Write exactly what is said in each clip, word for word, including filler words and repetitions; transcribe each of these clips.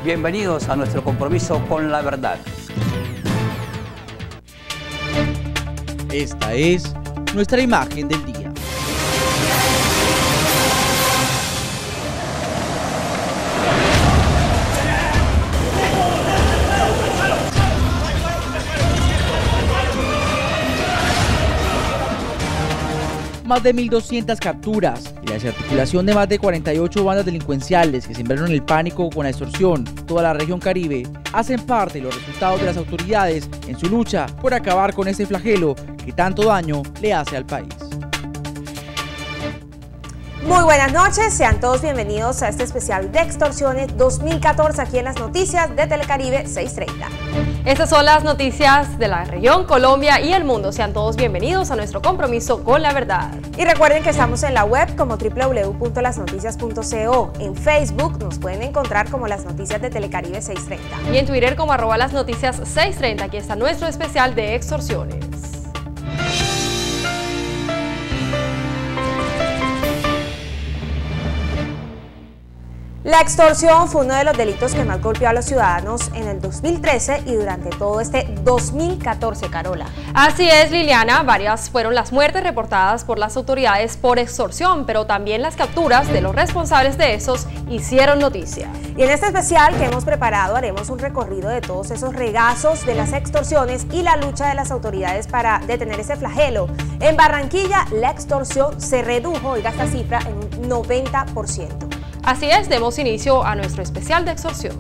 Bienvenidos a nuestro compromiso con la verdad. Esta es nuestra imagen del día. Más de mil doscientas capturas y la desarticulación de más de cuarenta y ocho bandas delincuenciales que sembraron el pánico con la extorsión en toda la región Caribe hacen parte de los resultados de las autoridades en su lucha por acabar con este flagelo que tanto daño le hace al país. Muy buenas noches, sean todos bienvenidos a este especial de extorsiones dos mil catorce aquí en las noticias de Telecaribe seiscientos treinta. Estas son las noticias de la región, Colombia y el mundo. Sean todos bienvenidos a nuestro compromiso con la verdad. Y recuerden que estamos en la web como doble u doble u doble u punto las noticias punto co. En Facebook nos pueden encontrar como Las Noticias de Telecaribe seiscientos treinta. Y en Twitter como arroba las noticias seiscientos treinta. Aquí está nuestro especial de extorsiones. La extorsión fue uno de los delitos que más golpeó a los ciudadanos en el dos mil trece y durante todo este dos mil catorce, Carola. Así es, Liliana, varias fueron las muertes reportadas por las autoridades por extorsión, pero también las capturas de los responsables de esos hicieron noticia. Y en este especial que hemos preparado haremos un recorrido de todos esos regazos de las extorsiones y la lucha de las autoridades para detener ese flagelo. En Barranquilla, la extorsión se redujo, oiga esta cifra, en un noventa por ciento. Así es, demos inicio a nuestro especial de extorsión.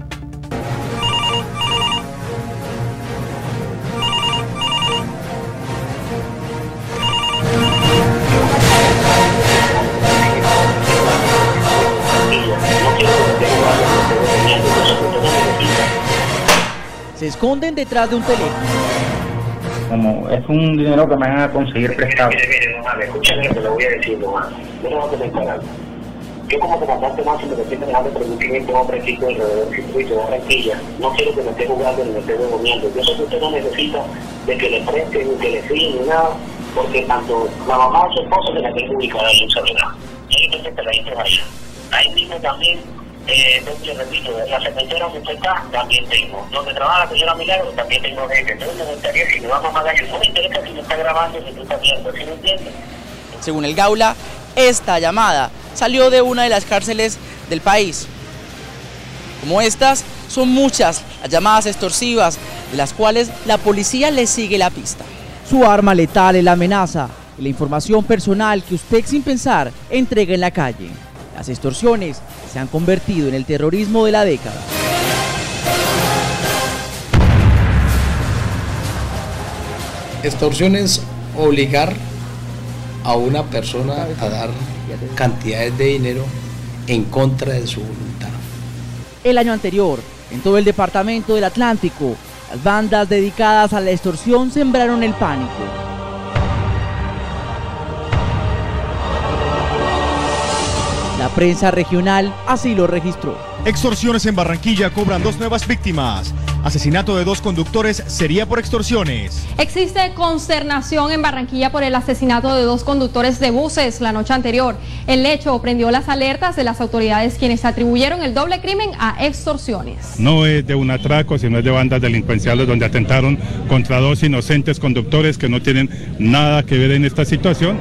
Se esconden detrás de un teléfono. Como es un dinero que me van a conseguir prestado. Mire, mire, no mames, escúchame lo que le voy a decir, nomás. Yo no voy a comentar algo. Yo como comandante máximo que siempre me hago preguntamiento a Francisco alrededor del circuito de Barranquilla, no quiero que me esté jugando ni me esté devolviendo. Yo sé que usted no necesita de que le presten, ni que le siguen, ni nada, porque tanto la mamá o su esposa se la tiene ubicada ahí en Soledad. Ahí entonces te la hice allá. Ahí mismo también, eh, yo repito, la secretaria donde usted está, también tengo. Donde trabaja la señora Milagro, también tengo gente. Entonces me gustaría, si me vamos a pagar, no me interesa si me está grabando, si tú estás viendo, ¿sí me entiendes? Según el Gaula, esta llamada salió de una de las cárceles del país. Como estas, son muchas las llamadas extorsivas, de las cuales la policía le sigue la pista. Su arma letal es la amenaza y la información personal que usted sin pensar entrega en la calle. Las extorsiones se han convertido en el terrorismo de la década. Extorsión es obligar a una persona a dar cantidades de dinero en contra de su voluntad. El año anterior, en todo el departamento del Atlántico, las bandas dedicadas a la extorsión sembraron el pánico. La prensa regional así lo registró. Extorsiones en Barranquilla cobran dos nuevas víctimas. Asesinato de dos conductores sería por extorsiones. Existe consternación en Barranquilla por el asesinato de dos conductores de buses la noche anterior. El hecho prendió las alertas de las autoridades, quienes atribuyeron el doble crimen a extorsiones. No es de un atraco, sino es de bandas delincuenciales donde atentaron contra dos inocentes conductores que no tienen nada que ver en esta situación.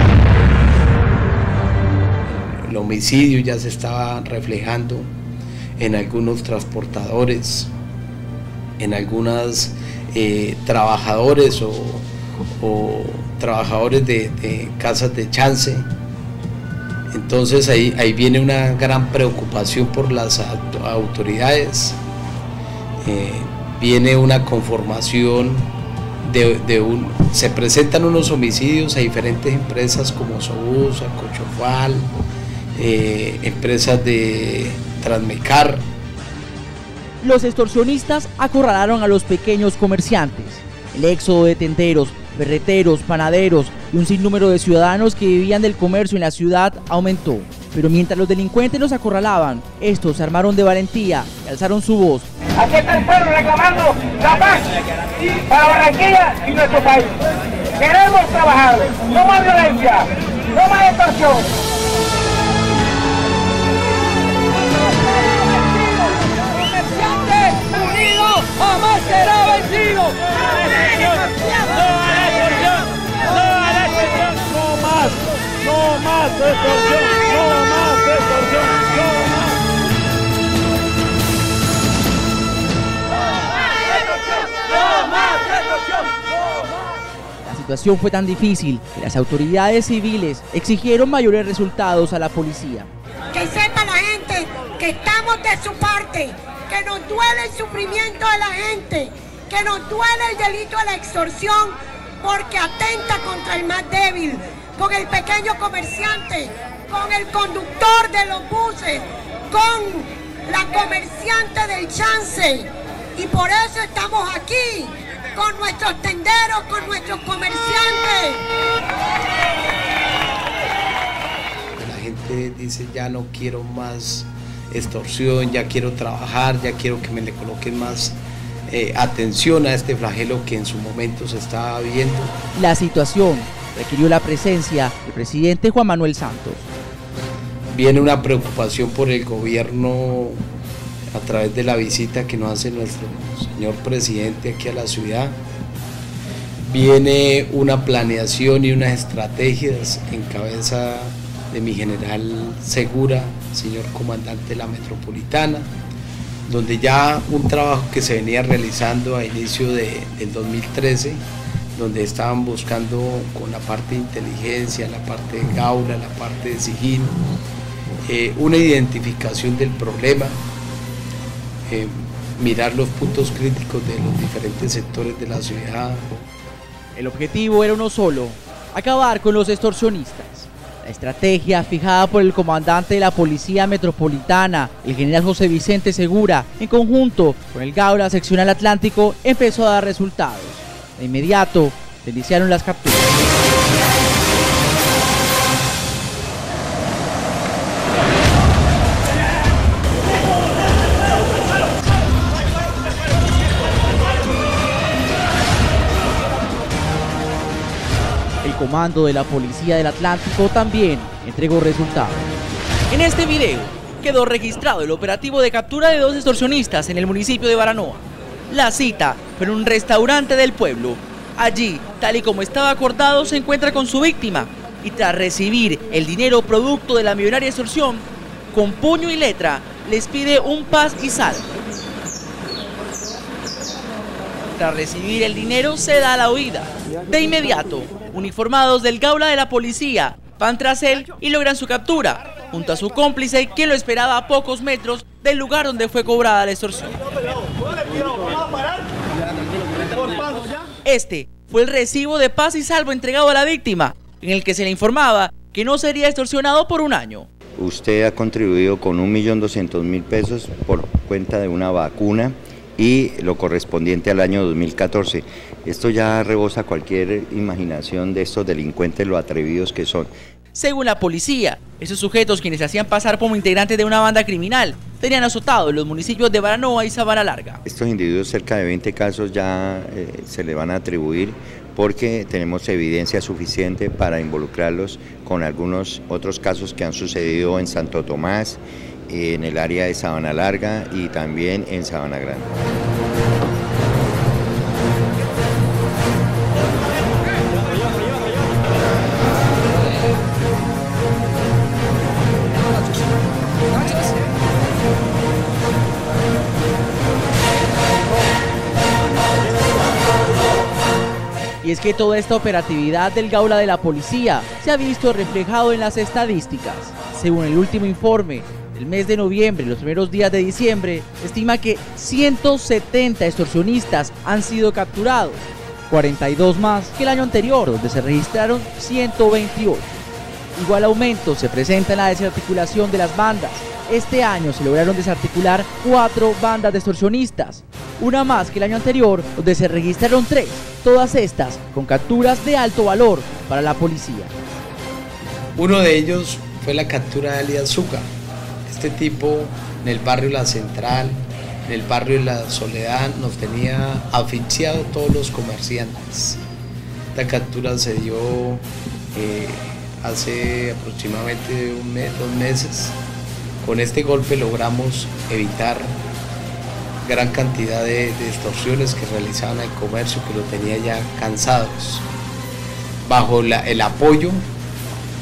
El homicidio ya se estaba reflejando en algunos transportadores, en algunos eh, trabajadores o, o trabajadores de, de casas de chance. Entonces ahí, ahí viene una gran preocupación por las autoridades, eh, viene una conformación de, de un... Se presentan unos homicidios a diferentes empresas como Sobusa, Cochofal, eh, empresas de Transmecar. Los extorsionistas acorralaron a los pequeños comerciantes. El éxodo de tenderos, ferreteros, panaderos y un sinnúmero de ciudadanos que vivían del comercio en la ciudad aumentó. Pero mientras los delincuentes los acorralaban, estos se armaron de valentía y alzaron su voz. Aquí está el pueblo reclamando la paz para Barranquilla y nuestro país. Queremos trabajar, no más violencia, no más extorsión. más extorsión, no más extorsión, no más. No más extorsión, no más. La situación fue tan difícil que las autoridades civiles exigieron mayores resultados a la policía. Que sepa la gente que estamos de su parte, que nos duele el sufrimiento de la gente, que nos duele el delito de la extorsión, porque atenta contra el más débil, con el pequeño comerciante, con el conductor de los buses, con la comerciante del chance. Y por eso estamos aquí, con nuestros tenderos, con nuestros comerciantes. La gente dice, ya no quiero más extorsión, ya quiero trabajar, ya quiero que me le coloquen más eh, atención a este flagelo que en su momento se estaba viendo. La situación requirió la presencia del presidente Juan Manuel Santos. Viene una preocupación por el gobierno a través de la visita que nos hace nuestro señor presidente aquí a la ciudad. Viene una planeación y unas estrategias en cabeza de mi general Segura, señor comandante de la Metropolitana, donde ya un trabajo que se venía realizando a inicio de, del dos mil trece, donde estaban buscando con la parte de inteligencia, la parte de Gaula, la parte de sigilo, eh, una identificación del problema, eh, mirar los puntos críticos de los diferentes sectores de la ciudad. El objetivo era uno solo, acabar con los extorsionistas. La estrategia fijada por el comandante de la Policía Metropolitana, el general José Vicente Segura, en conjunto con el Gaula Seccional Atlántico, empezó a dar resultados. De inmediato se iniciaron las capturas. El comando de la Policía del Atlántico también entregó resultados. En este video quedó registrado el operativo de captura de dos extorsionistas en el municipio de Baranoa. La cita fue en un restaurante del pueblo. Allí, tal y como estaba acordado, se encuentra con su víctima y tras recibir el dinero producto de la millonaria extorsión, con puño y letra les pide un paz y sal. Tras recibir el dinero se da la huida. De inmediato, uniformados del Gaula de la policía van tras él y logran su captura, junto a su cómplice, quien lo esperaba a pocos metros del lugar donde fue cobrada la extorsión. Este fue el recibo de paz y salvo entregado a la víctima, en el que se le informaba que no sería extorsionado por un año. Usted ha contribuido con un millón doscientos mil pesos por cuenta de una vacuna y lo correspondiente al año dos mil catorce. Esto ya rebosa cualquier imaginación de estos delincuentes, lo atrevidos que son. Según la policía, esos sujetos, quienes se hacían pasar como integrantes de una banda criminal, tenían azotados los municipios de Baranoa y Sabana Larga. Estos individuos, cerca de veinte casos ya eh, se le van a atribuir porque tenemos evidencia suficiente para involucrarlos con algunos otros casos que han sucedido en Santo Tomás, en el área de Sabana Larga y también en Sabana Grande. Y es que toda esta operatividad del Gaula de la policía se ha visto reflejado en las estadísticas. Según el último informe del mes de noviembre, los primeros días de diciembre, estima que ciento setenta extorsionistas han sido capturados, cuarenta y dos más que el año anterior, donde se registraron ciento veintiocho. Igual aumento se presenta en la desarticulación de las bandas. Este año se lograron desarticular cuatro bandas de extorsionistas, una más que el año anterior, donde se registraron tres, todas estas con capturas de alto valor para la policía. Uno de ellos fue la captura de alias Zucca. Este tipo en el barrio La Central, en el barrio La Soledad, nos tenía asfixiado todos los comerciantes. Esta captura se dio eh, hace aproximadamente un mes, dos meses. Con este golpe logramos evitar gran cantidad de, de extorsiones que realizaban el comercio, que lo tenía ya cansados. Bajo la, el apoyo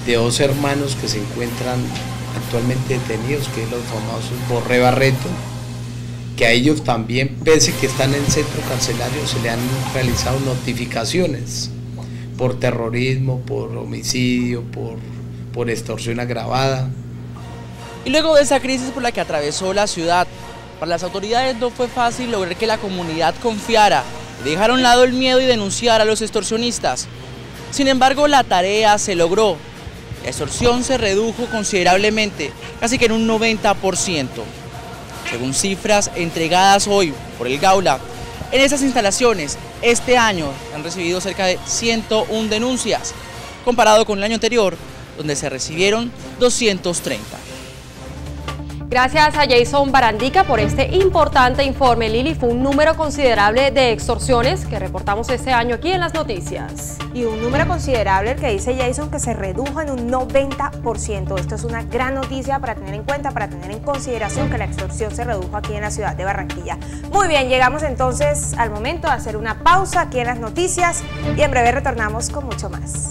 de dos hermanos que se encuentran actualmente detenidos, que es los famosos Borré Barreto, que a ellos también, pese que están en centro carcelario, se le han realizado notificaciones por terrorismo, por homicidio, por, por extorsión agravada. Y luego de esa crisis por la que atravesó la ciudad, para las autoridades no fue fácil lograr que la comunidad confiara, dejar a un lado el miedo y denunciar a los extorsionistas. Sin embargo, la tarea se logró. La extorsión se redujo considerablemente, casi que en un noventa por ciento. Según cifras entregadas hoy por el Gaula, en esas instalaciones este año han recibido cerca de ciento una denuncias, comparado con el año anterior, donde se recibieron doscientos treinta. Gracias a Jason Barandica por este importante informe. Lili, fue un número considerable de extorsiones que reportamos este año aquí en las noticias. Y un número considerable el que dice Jason, que se redujo en un noventa por ciento. Esto es una gran noticia para tener en cuenta, para tener en consideración que la extorsión se redujo aquí en la ciudad de Barranquilla. Muy bien, llegamos entonces al momento de hacer una pausa aquí en las noticias y en breve retornamos con mucho más.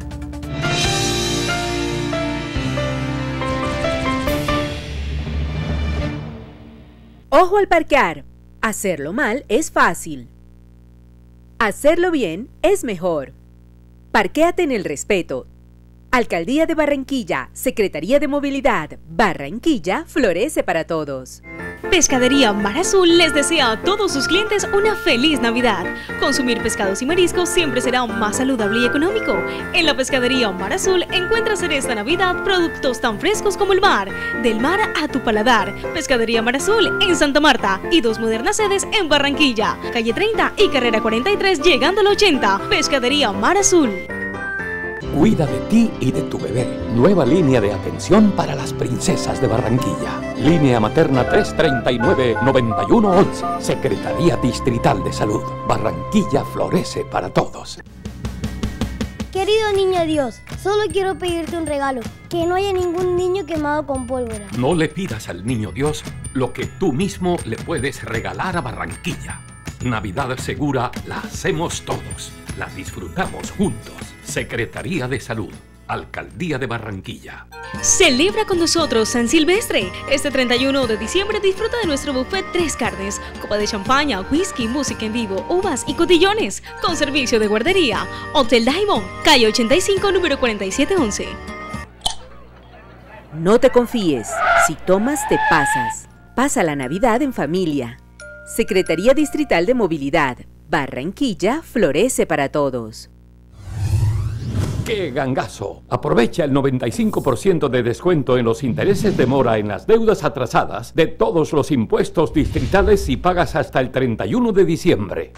Ojo al parquear. Hacerlo mal es fácil. Hacerlo bien es mejor. Parquéate en el respeto. Alcaldía de Barranquilla, Secretaría de Movilidad, Barranquilla florece para todos. Pescadería Mar Azul les desea a todos sus clientes una feliz Navidad. Consumir pescados y mariscos siempre será más saludable y económico. En la Pescadería Mar Azul encuentras en esta Navidad productos tan frescos como el mar, del mar a tu paladar. Pescadería Mar Azul en Santa Marta y dos modernas sedes en Barranquilla, calle treinta y carrera cuarenta y tres llegando al ochenta. Pescadería Mar Azul. Cuida de ti y de tu bebé. Nueva línea de atención para las princesas de Barranquilla. Línea materna tres treinta y nueve, noventa y uno once. Secretaría Distrital de Salud. Barranquilla florece para todos. Querido niño Dios, solo quiero pedirte un regalo. Que no haya ningún niño quemado con pólvora. No le pidas al niño Dios lo que tú mismo le puedes regalar a Barranquilla. Navidad segura la hacemos todos. La disfrutamos juntos. Secretaría de Salud, Alcaldía de Barranquilla. Celebra con nosotros San Silvestre. Este treinta y uno de diciembre disfruta de nuestro buffet Tres Carnes, copa de champaña, whisky, música en vivo, uvas y cotillones, con servicio de guardería. Hotel Diamond, calle ochenta y cinco, número cuarenta y siete once. No te confíes, si tomas te pasas. Pasa la Navidad en familia. Secretaría Distrital de Movilidad, Barranquilla florece para todos. ¡Qué gangazo! Aprovecha el noventa y cinco por ciento de descuento en los intereses de mora en las deudas atrasadas de todos los impuestos distritales si pagas hasta el treinta y uno de diciembre.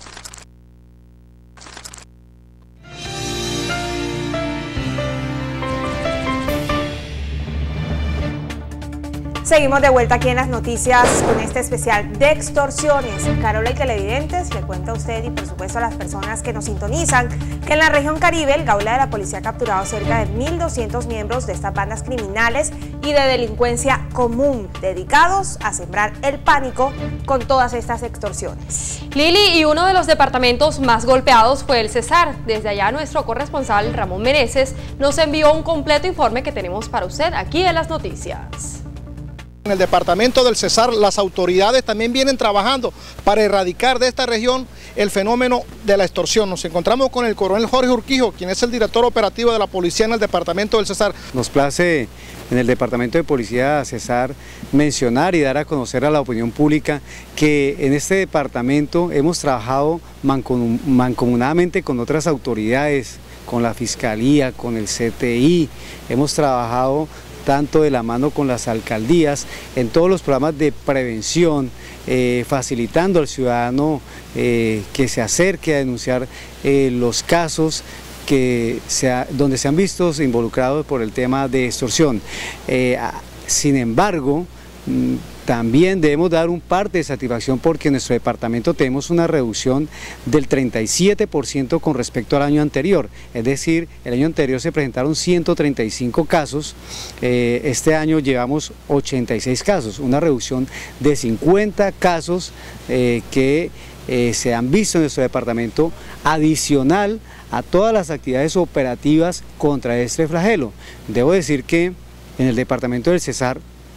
Seguimos de vuelta aquí en las noticias con este especial de extorsiones. Carola y televidentes, le cuento a usted y por supuesto a las personas que nos sintonizan que en la región Caribe el Gaula de la Policía ha capturado cerca de mil doscientos miembros de estas bandas criminales y de delincuencia común dedicados a sembrar el pánico con todas estas extorsiones. Lili, y uno de los departamentos más golpeados fue el Cesar. Desde allá nuestro corresponsal Ramón Meneses nos envió un completo informe que tenemos para usted aquí en las noticias. En el departamento del Cesar, las autoridades también vienen trabajando para erradicar de esta región el fenómeno de la extorsión. Nos encontramos con el coronel Jorge Urquijo, quien es el director operativo de la policía en el departamento del Cesar. Nos place en el departamento de policía Cesar mencionar y dar a conocer a la opinión pública que en este departamento hemos trabajado mancomunadamente con otras autoridades, con la Fiscalía, con el C T I, hemos trabajado tanto de la mano con las alcaldías, en todos los programas de prevención, eh, facilitando al ciudadano eh, que se acerque a denunciar eh, los casos que se ha, donde se han visto involucrados por el tema de extorsión. Eh, sin embargo, también debemos dar un parte de satisfacción porque en nuestro departamento tenemos una reducción del treinta y siete por ciento con respecto al año anterior, es decir, el año anterior se presentaron ciento treinta y cinco casos, eh, este año llevamos ochenta y seis casos, una reducción de cincuenta casos eh, que eh, se han visto en nuestro departamento, adicional a todas las actividades operativas contra este flagelo. Debo decir que en el departamento del Cesar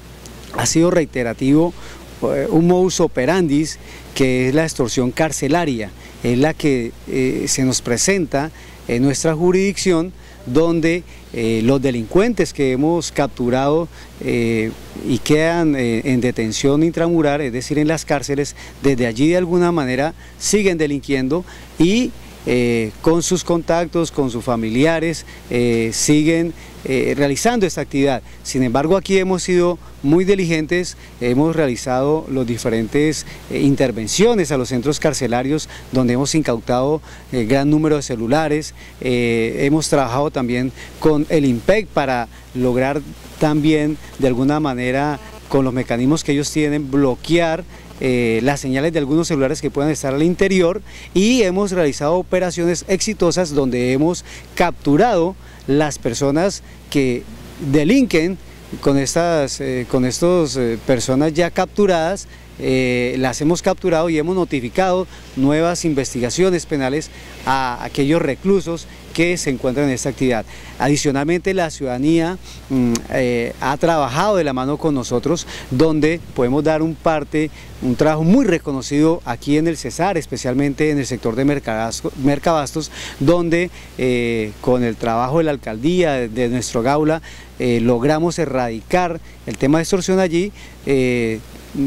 ha sido reiterativo eh, un modus operandi que es la extorsión carcelaria, es la que eh, se nos presenta en nuestra jurisdicción, donde eh, los delincuentes que hemos capturado eh, y quedan eh, en detención intramural, es decir, en las cárceles, desde allí de alguna manera siguen delinquiendo y eh, con sus contactos, con sus familiares, eh, siguen eh, realizando esta actividad. Sin embargo, aquí hemos sido muy diligentes, hemos realizado las diferentes eh, intervenciones a los centros carcelarios, donde hemos incautado eh, gran número de celulares, eh, hemos trabajado también con el IMPEC para lograr también de alguna manera, con los mecanismos que ellos tienen, bloquear Eh, las señales de algunos celulares que puedan estar al interior, y hemos realizado operaciones exitosas donde hemos capturado las personas que delinquen con estas eh, con estas eh, personas ya capturadas. Eh, las hemos capturado y hemos notificado nuevas investigaciones penales a aquellos reclusos que se encuentran en esta actividad. Adicionalmente, la ciudadanía mm, eh, ha trabajado de la mano con nosotros, donde podemos dar un parte, un trabajo muy reconocido aquí en el Cesar, especialmente en el sector de Mercabastos, donde eh, con el trabajo de la alcaldía, de, de nuestro Gaula, eh, logramos erradicar el tema de extorsión allí, eh,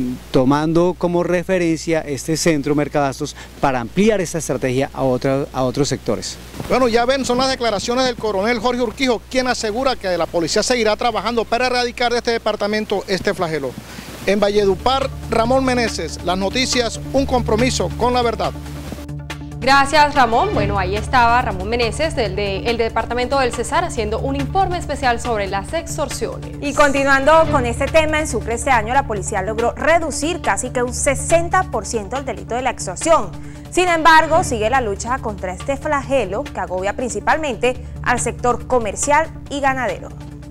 tomando como referencia este centro Mercabastos para ampliar esta estrategia a, otra, a otros sectores. Bueno, ya ven, son las declaraciones del coronel Jorge Urquijo, quien asegura que la policía seguirá trabajando para erradicar de este departamento este flagelo. En Valledupar, Ramón Meneses, las noticias, un compromiso con la verdad. Gracias, Ramón. Bueno, ahí estaba Ramón Meneses del de, el Departamento del Cesar haciendo un informe especial sobre las extorsiones. Y continuando con este tema, en Sucre este año la policía logró reducir casi que un sesenta por ciento el delito de la extorsión. Sin embargo, sigue la lucha contra este flagelo que agobia principalmente al sector comercial y ganadero.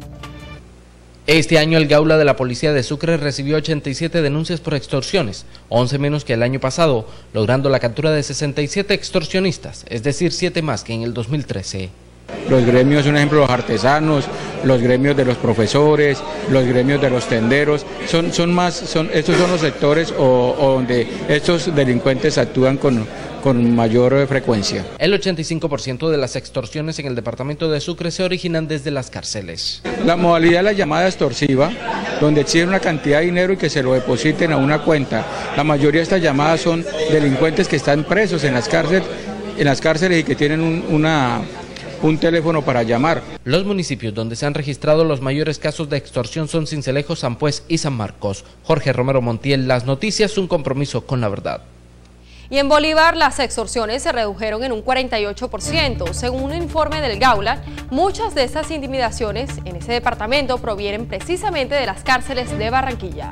Este año el Gaula de la Policía de Sucre recibió ochenta y siete denuncias por extorsiones, once menos que el año pasado, logrando la captura de sesenta y siete extorsionistas, es decir, siete más que en el dos mil trece. Los gremios, un ejemplo, los artesanos, los gremios de los profesores, los gremios de los tenderos, son, son más, son, estos son los sectores o, o donde estos delincuentes actúan con, con mayor frecuencia. El ochenta y cinco por ciento de las extorsiones en el departamento de Sucre se originan desde las cárceles. La modalidad de la llamada extorsiva, donde exigen una cantidad de dinero y que se lo depositen a una cuenta. La mayoría de estas llamadas son delincuentes que están presos en las cárceles, en las cárceles y que tienen un, una... un teléfono para llamar. Los municipios donde se han registrado los mayores casos de extorsión son Sincelejo, San Pues y San Marcos. Jorge Romero Montiel, Las Noticias, un compromiso con la verdad. Y en Bolívar las extorsiones se redujeron en un cuarenta y ocho por ciento. Según un informe del Gaula, muchas de estas intimidaciones en ese departamento provienen precisamente de las cárceles de Barranquilla.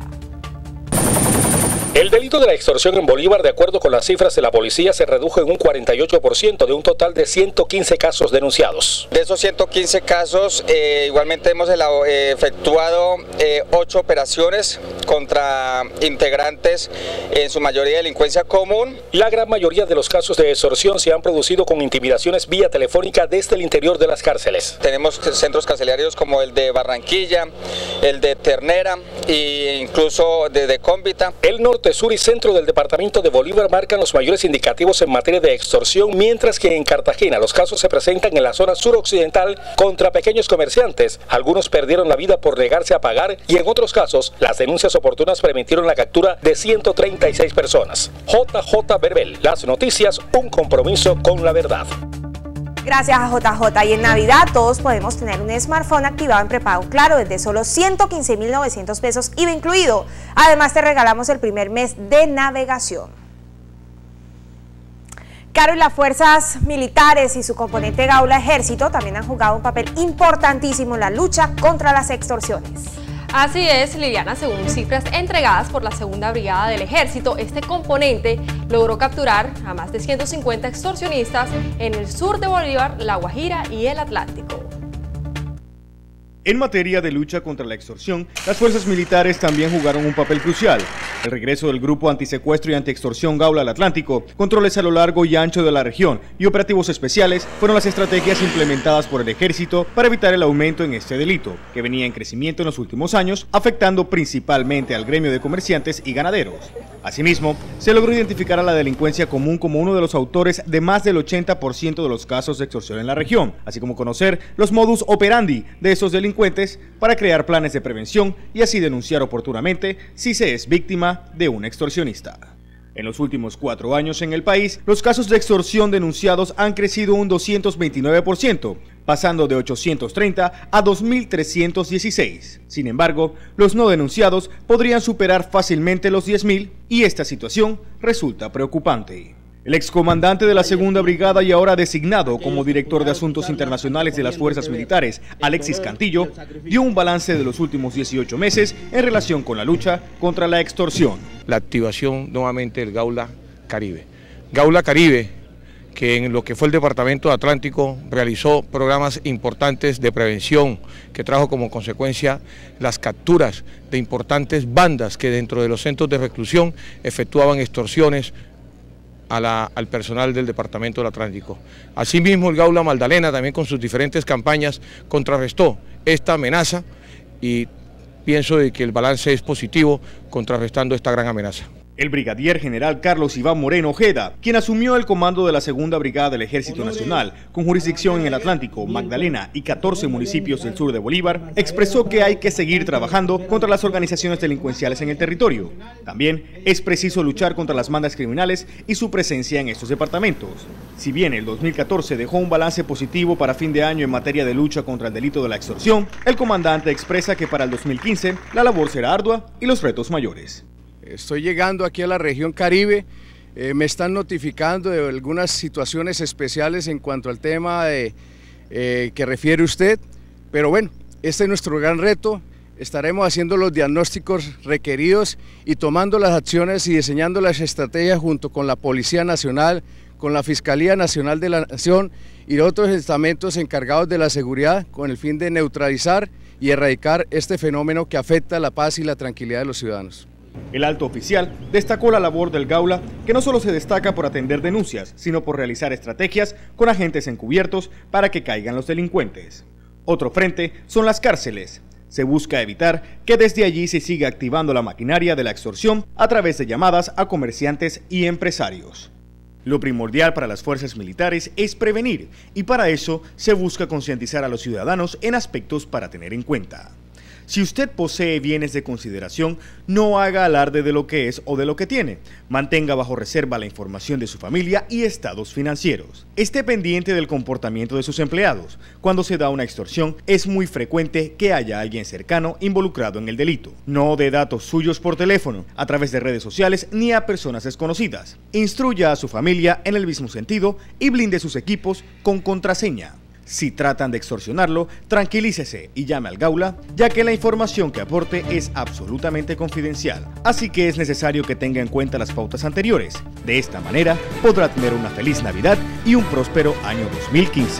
El delito de la extorsión en Bolívar, de acuerdo con las cifras de la policía, se redujo en un cuarenta y ocho por ciento de un total de ciento quince casos denunciados. De esos ciento quince casos, eh, igualmente hemos eh, efectuado eh, ocho operaciones contra integrantes, en su mayoría de delincuencia común. La gran mayoría de los casos de extorsión se han producido con intimidaciones vía telefónica desde el interior de las cárceles. Tenemos centros carcelarios como el de Barranquilla, el de Ternera e incluso de, de Cómbita. El norte, sur y centro del departamento de Bolívar marcan los mayores indicativos en materia de extorsión, mientras que en Cartagena los casos se presentan en la zona suroccidental contra pequeños comerciantes. Algunos perdieron la vida por negarse a pagar y en otros casos las denuncias oportunas permitieron la captura de ciento treinta y seis personas. J J Berbel, Las Noticias, un compromiso con la verdad. Gracias a J J. Y en Navidad todos podemos tener un smartphone activado en prepago Claro desde solo ciento quince mil novecientos pesos I V A incluido. Además te regalamos el primer mes de navegación. Caro, y las fuerzas militares y su componente Gaula Ejército también han jugado un papel importantísimo en la lucha contra las extorsiones. Así es, Liliana, según cifras entregadas por la segunda Brigada del Ejército, este componente logró capturar a más de ciento cincuenta extorsionistas en el sur de Bolívar, La Guajira y el Atlántico. En materia de lucha contra la extorsión, las fuerzas militares también jugaron un papel crucial. El regreso del Grupo Antisecuestro y Antiextorsión Gaula al Atlántico, controles a lo largo y ancho de la región y operativos especiales fueron las estrategias implementadas por el Ejército para evitar el aumento en este delito, que venía en crecimiento en los últimos años, afectando principalmente al gremio de comerciantes y ganaderos. Asimismo, se logró identificar a la delincuencia común como uno de los autores de más del ochenta por ciento de los casos de extorsión en la región, así como conocer los modus operandi de esos delincuentes para crear planes de prevención y así denunciar oportunamente si se es víctima de un extorsionista. En los últimos cuatro años en el país, los casos de extorsión denunciados han crecido un doscientos veintinueve por ciento, pasando de ochocientos treinta a dos mil trescientos dieciséis. Sin embargo, los no denunciados podrían superar fácilmente los diez mil y esta situación resulta preocupante. El excomandante de la Segunda Brigada y ahora designado como director de Asuntos Internacionales de las Fuerzas Militares, Alexis Cantillo, dio un balance de los últimos dieciocho meses en relación con la lucha contra la extorsión. La activación nuevamente del Gaula Caribe. Gaula Caribe, que en lo que fue el Departamento de Atlántico realizó programas importantes de prevención que trajo como consecuencia las capturas de importantes bandas que dentro de los centros de reclusión efectuaban extorsiones A la, al personal del Departamento del Atlántico. Asimismo, el Gaula Magdalena, también con sus diferentes campañas, contrarrestó esta amenaza y pienso de que el balance es positivo contrarrestando esta gran amenaza. El brigadier general Carlos Iván Moreno Ojeda, quien asumió el comando de la Segunda Brigada del Ejército Nacional, con jurisdicción en el Atlántico, Magdalena y catorce municipios del sur de Bolívar, expresó que hay que seguir trabajando contra las organizaciones delincuenciales en el territorio. También es preciso luchar contra las bandas criminales y su presencia en estos departamentos. Si bien el dos mil catorce dejó un balance positivo para fin de año en materia de lucha contra el delito de la extorsión, el comandante expresa que para el dos mil quince la labor será ardua y los retos mayores. Estoy llegando aquí a la región Caribe, eh, me están notificando de algunas situaciones especiales en cuanto al tema de, eh, que refiere usted, pero bueno, este es nuestro gran reto, estaremos haciendo los diagnósticos requeridos y tomando las acciones y diseñando las estrategias junto con la Policía Nacional, con la Fiscalía Nacional de la Nación y otros estamentos encargados de la seguridad con el fin de neutralizar y erradicar este fenómeno que afecta la paz y la tranquilidad de los ciudadanos. El alto oficial destacó la labor del Gaula, que no solo se destaca por atender denuncias, sino por realizar estrategias con agentes encubiertos para que caigan los delincuentes. Otro frente son las cárceles. Se busca evitar que desde allí se siga activando la maquinaria de la extorsión a través de llamadas a comerciantes y empresarios. Lo primordial para las fuerzas militares es prevenir, y para eso se busca concientizar a los ciudadanos en aspectos para tener en cuenta. Si usted posee bienes de consideración, no haga alarde de lo que es o de lo que tiene. Mantenga bajo reserva la información de su familia y estados financieros. Esté pendiente del comportamiento de sus empleados. Cuando se da una extorsión, es muy frecuente que haya alguien cercano involucrado en el delito. No dé datos suyos por teléfono, a través de redes sociales ni a personas desconocidas. Instruya a su familia en el mismo sentido y blinde sus equipos con contraseña. Si tratan de extorsionarlo, tranquilícese y llame al Gaula, ya que la información que aporte es absolutamente confidencial. Así que es necesario que tenga en cuenta las pautas anteriores. De esta manera, podrá tener una feliz Navidad y un próspero año dos mil quince.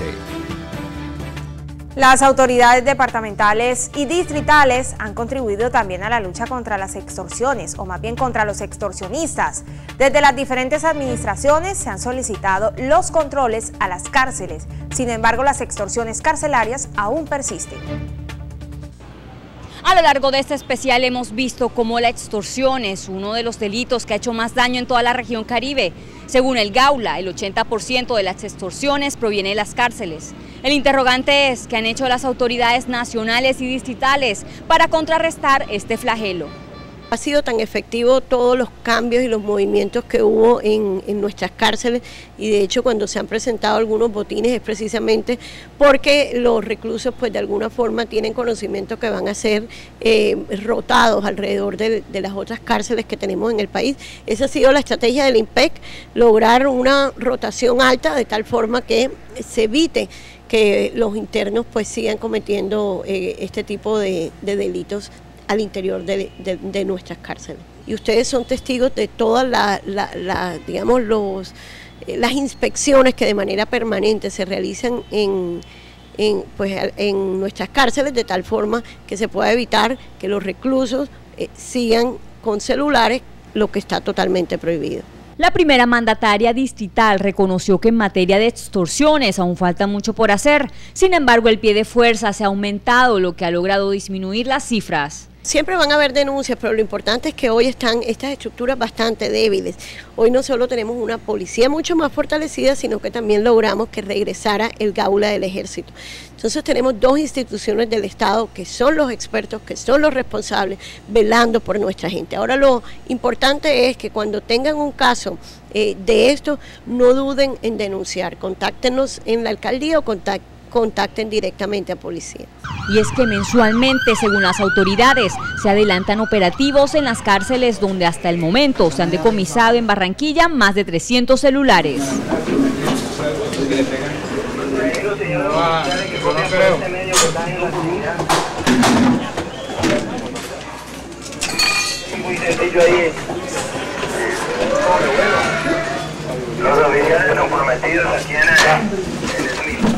Las autoridades departamentales y distritales han contribuido también a la lucha contra las extorsiones, o más bien contra los extorsionistas. Desde las diferentes administraciones se han solicitado los controles a las cárceles. Sin embargo, las extorsiones carcelarias aún persisten. A lo largo de este especial hemos visto cómo la extorsión es uno de los delitos que ha hecho más daño en toda la región Caribe. Según el Gaula, el ochenta por ciento de las extorsiones proviene de las cárceles. El interrogante es ¿qué han hecho las autoridades nacionales y distritales para contrarrestar este flagelo? Ha sido tan efectivo todos los cambios y los movimientos que hubo en, en nuestras cárceles, y de hecho cuando se han presentado algunos botines es precisamente porque los reclusos pues de alguna forma tienen conocimiento que van a ser eh, rotados alrededor de, de las otras cárceles que tenemos en el país. Esa ha sido la estrategia del INPEC, lograr una rotación alta de tal forma que se evite que los internos pues sigan cometiendo eh, este tipo de, de delitos al interior de, de, de nuestras cárceles. Y ustedes son testigos de todas la, la, la, digamos, los, eh, las inspecciones que de manera permanente se realizan en, en, pues, en nuestras cárceles, de tal forma que se pueda evitar que los reclusos eh, sigan con celulares, lo que está totalmente prohibido. La primera mandataria distrital reconoció que en materia de extorsiones aún falta mucho por hacer. Sin embargo, el pie de fuerza se ha aumentado, lo que ha logrado disminuir las cifras. Siempre van a haber denuncias, pero lo importante es que hoy están estas estructuras bastante débiles. Hoy no solo tenemos una policía mucho más fortalecida, sino que también logramos que regresara el Gaula del Ejército. Entonces tenemos dos instituciones del Estado que son los expertos, que son los responsables, velando por nuestra gente. Ahora lo importante es que cuando tengan un caso eh, de esto, no duden en denunciar. Contáctenos en la alcaldía o contacten. contacten directamente a policía. Y es que mensualmente, según las autoridades, se adelantan operativos en las cárceles donde hasta el momento se han decomisado en Barranquilla más de trescientos celulares. Muy sencillo ahí. Los oficiales comprometidos aquí en el mismo.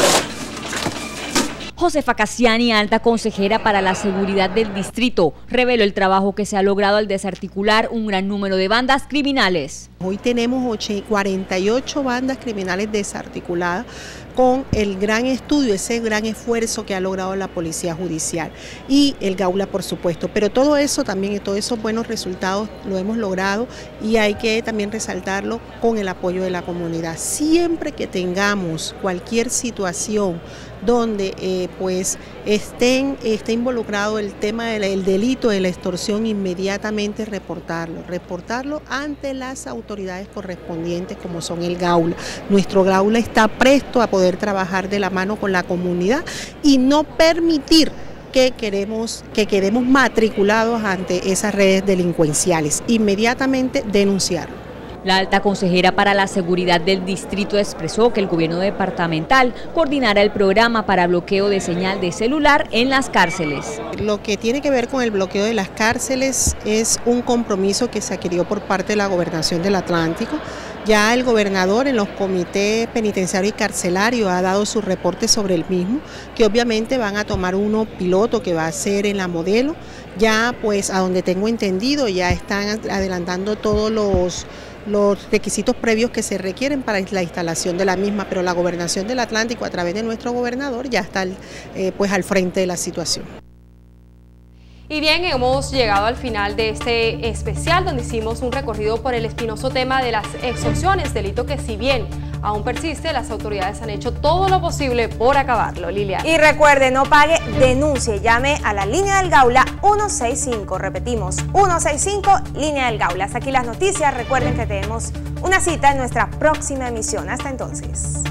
Josefa Cassiani, alta consejera para la seguridad del distrito, reveló el trabajo que se ha logrado al desarticular un gran número de bandas criminales. Hoy tenemos cuarenta y ocho bandas criminales desarticuladas con el gran estudio, ese gran esfuerzo que ha logrado la Policía Judicial y el Gaula, por supuesto. Pero todo eso también, todos esos buenos resultados lo hemos logrado y hay que también resaltarlo con el apoyo de la comunidad. Siempre que tengamos cualquier situación donde eh, pues estén, esté involucrado el tema del delito de la extorsión, inmediatamente reportarlo, reportarlo ante las autoridades correspondientes como son el Gaula. Nuestro Gaula está presto a poder trabajar de la mano con la comunidad y no permitir que queremos, que quedemos matriculados ante esas redes delincuenciales, inmediatamente denunciarlo. La alta consejera para la seguridad del distrito expresó que el gobierno departamental coordinará el programa para bloqueo de señal de celular en las cárceles. Lo que tiene que ver con el bloqueo de las cárceles es un compromiso que se adquirió por parte de la Gobernación del Atlántico. Ya el gobernador en los comités penitenciario y carcelario ha dado su reporte sobre el mismo, que obviamente van a tomar uno piloto que va a ser en la Modelo. Ya pues a donde tengo entendido ya están adelantando todos los los requisitos previos que se requieren para la instalación de la misma, pero la Gobernación del Atlántico a través de nuestro gobernador ya está eh, pues al frente de la situación. Y bien, hemos llegado al final de este especial donde hicimos un recorrido por el espinoso tema de las extorsiones, delito que si bien aún persiste, las autoridades han hecho todo lo posible por acabarlo. Liliana. Y recuerde, no pague, denuncie, llame a la línea del Gaula ciento sesenta y cinco, repetimos, ciento sesenta y cinco, línea del Gaula. Hasta aquí las noticias, recuerden que tenemos una cita en nuestra próxima emisión. Hasta entonces.